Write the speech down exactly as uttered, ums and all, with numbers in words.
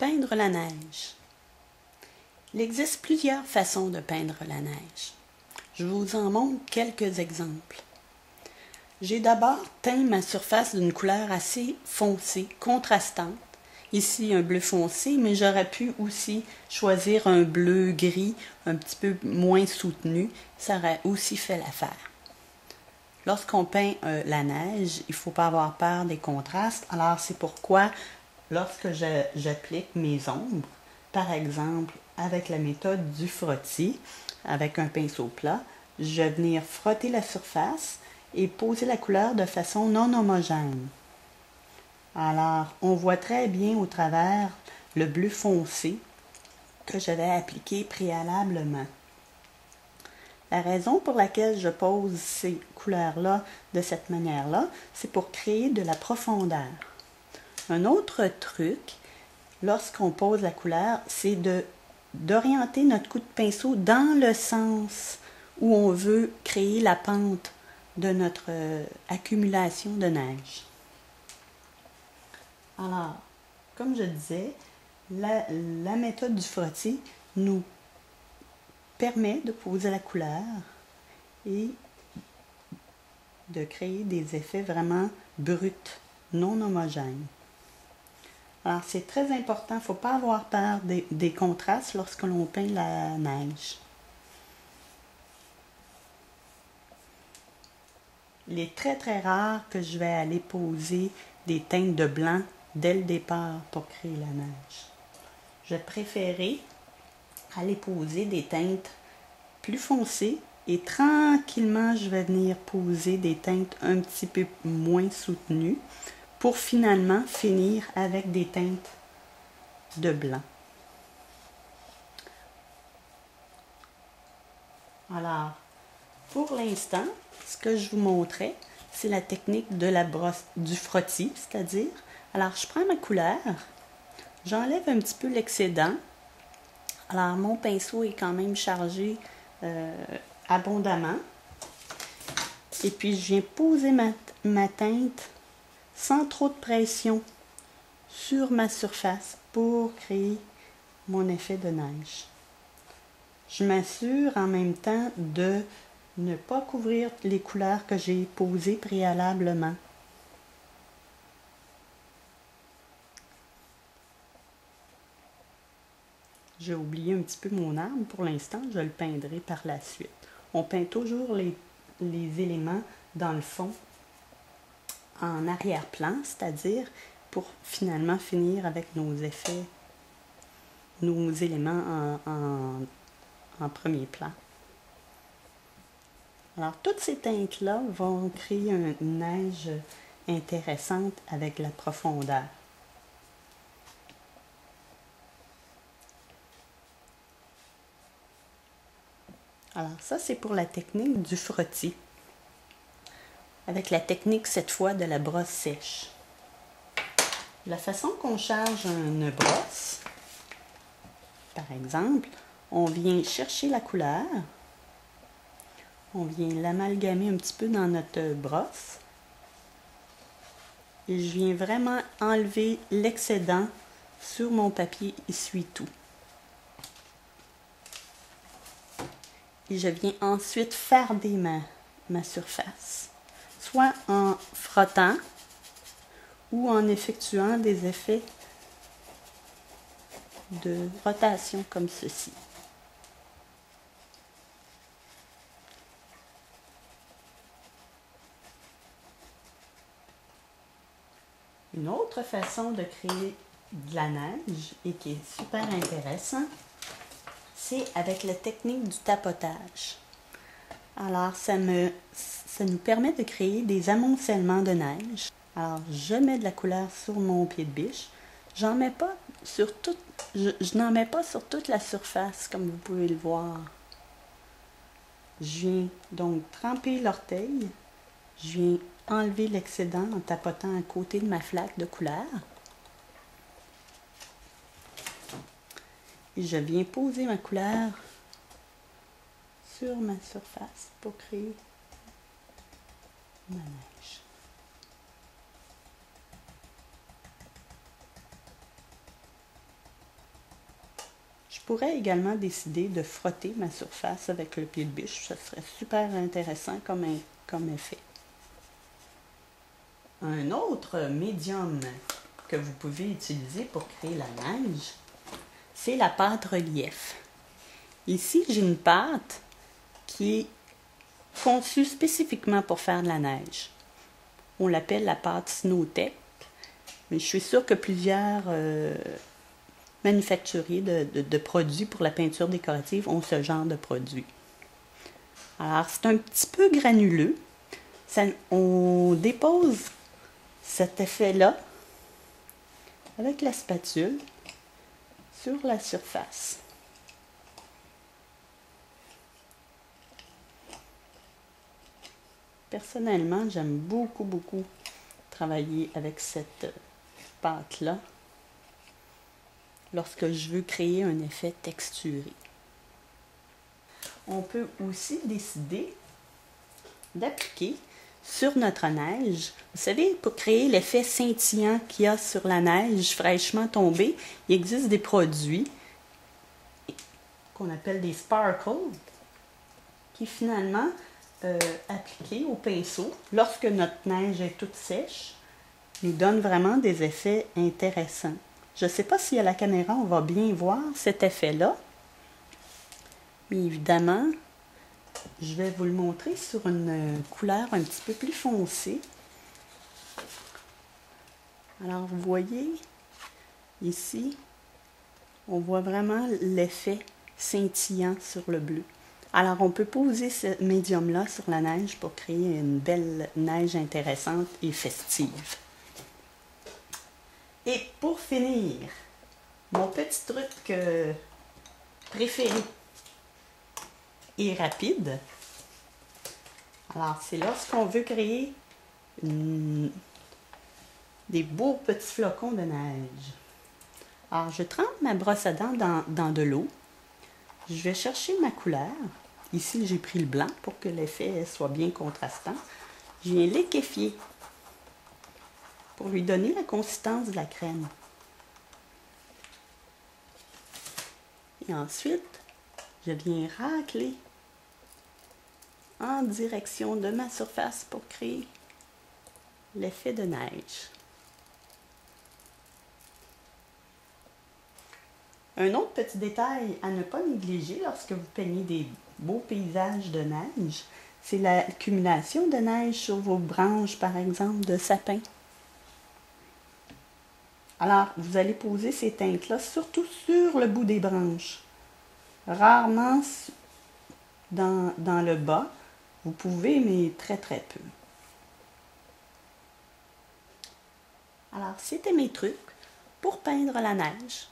Peindre la neige. Il existe plusieurs façons de peindre la neige. Je vous en montre quelques exemples. J'ai d'abord teint ma surface d'une couleur assez foncée, contrastante. Ici un bleu foncé, mais j'aurais pu aussi choisir un bleu gris un petit peu moins soutenu. Ça aurait aussi fait l'affaire. Lorsqu'on peint euh, la neige, il ne faut pas avoir peur des contrastes. Alors c'est pourquoi lorsque je, j'applique mes ombres, par exemple avec la méthode du frottis, avec un pinceau plat, je vais venir frotter la surface et poser la couleur de façon non homogène. Alors, on voit très bien au travers le bleu foncé que j'avais appliqué préalablement. La raison pour laquelle je pose ces couleurs-là de cette manière-là, c'est pour créer de la profondeur. Un autre truc, lorsqu'on pose la couleur, c'est de, d'orienter notre coup de pinceau dans le sens où on veut créer la pente de notre euh, accumulation de neige. Alors, comme je disais, la, la méthode du frottis nous permet de poser la couleur et de créer des effets vraiment bruts, non homogènes. Alors, c'est très important, il ne faut pas avoir peur des, des contrastes lorsque l'on peint la neige. Il est très très rare que je vais aller poser des teintes de blanc dès le départ pour créer la neige. Je préférais aller poser des teintes plus foncées et tranquillement je vais venir poser des teintes un petit peu moins soutenues pour finalement finir avec des teintes de blanc. Alors, pour l'instant, ce que je vous montrais, c'est la technique de la brosse du frottis, c'est-à-dire, alors je prends ma couleur, j'enlève un petit peu l'excédent. Alors, mon pinceau est quand même chargé euh, abondamment. Et puis, je viens poser ma, ma teinte sans trop de pression sur ma surface pour créer mon effet de neige. Je m'assure en même temps de ne pas couvrir les couleurs que j'ai posées préalablement. J'ai oublié un petit peu mon arbre pour l'instant, je le peindrai par la suite. On peint toujours les, les éléments dans le fond en arrière-plan, c'est-à-dire pour finalement finir avec nos effets, nos éléments en, en, en premier plan. Alors, toutes ces teintes-là vont créer une neige intéressante avec la profondeur. Alors, ça, c'est pour la technique du frottis. Avec la technique, cette fois, de la brosse sèche. La façon qu'on charge une brosse, par exemple, on vient chercher la couleur, on vient l'amalgamer un petit peu dans notre brosse et je viens vraiment enlever l'excédent sur mon papier essuie-tout. Et je viens ensuite farder ma, ma surface, soit en frottant ou en effectuant des effets de rotation comme ceci. Une autre façon de créer de la neige et qui est super intéressant, c'est avec la technique du tapotage. Alors, ça, me, ça nous permet de créer des amoncellements de neige. Alors, je mets de la couleur sur mon pied de biche. J'en mets pas sur toute, je, je n'en mets pas sur toute la surface, comme vous pouvez le voir. Je viens donc tremper l'orteil. Je viens enlever l'excédent en tapotant à côté de ma flaque de couleur. Et je viens poser ma couleur sur ma surface pour créer ma neige. pourrais également décider de frotter ma surface avec le pied de biche. Ça serait super intéressant comme, comme effet. Un autre médium que vous pouvez utiliser pour créer la neige, c'est la pâte relief. Ici, j'ai une pâte qui est conçue spécifiquement pour faire de la neige. On l'appelle la pâte Snowtech, mais je suis sûre que plusieurs euh, manufacturiers de, de, de produits pour la peinture décorative ont ce genre de produit. Alors, c'est un petit peu granuleux. Ça, on dépose cet effet-là avec la spatule sur la surface. Personnellement, j'aime beaucoup, beaucoup travailler avec cette pâte-là lorsque je veux créer un effet texturé. On peut aussi décider d'appliquer sur notre neige. Vous savez, pour créer l'effet scintillant qu'il y a sur la neige fraîchement tombée, il existe des produits qu'on appelle des sparkles qui finalement, euh, appliqués au pinceau, lorsque notre neige est toute sèche, nous donnent vraiment des effets intéressants. Je ne sais pas si à la caméra on va bien voir cet effet-là, mais évidemment, je vais vous le montrer sur une couleur un petit peu plus foncée. Alors, vous voyez, ici, on voit vraiment l'effet scintillant sur le bleu. Alors, on peut poser ce médium-là sur la neige pour créer une belle neige intéressante et festive. Et pour finir, mon petit truc euh, préféré et rapide. Alors, c'est lorsqu'on veut créer une, des beaux petits flocons de neige. Alors, je trempe ma brosse à dents dans, dans de l'eau. Je vais chercher ma couleur. Ici, j'ai pris le blanc pour que l'effet soit bien contrastant. Je viens liquéfier pour lui donner la consistance de la crème. Et ensuite, je viens racler en direction de ma surface pour créer l'effet de neige. Un autre petit détail à ne pas négliger lorsque vous peignez des beaux paysages de neige, c'est l'accumulation de neige sur vos branches, par exemple, de sapin. Alors, vous allez poser ces teintes-là surtout sur le bout des branches. Rarement dans, dans le bas. Vous pouvez, mais très très peu. Alors, c'était mes trucs pour peindre la neige.